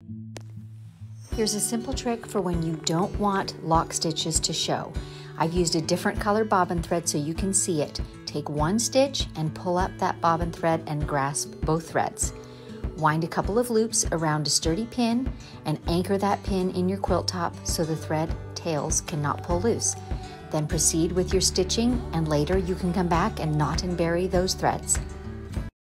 Here's a simple trick for when you don't want lock stitches to show. I've used a different color bobbin thread so you can see it. Take one stitch and pull up that bobbin thread and grasp both threads. Wind a couple of loops around a sturdy pin and anchor that pin in your quilt top so the thread tails cannot pull loose. Then proceed with your stitching, and later you can come back and knot and bury those threads.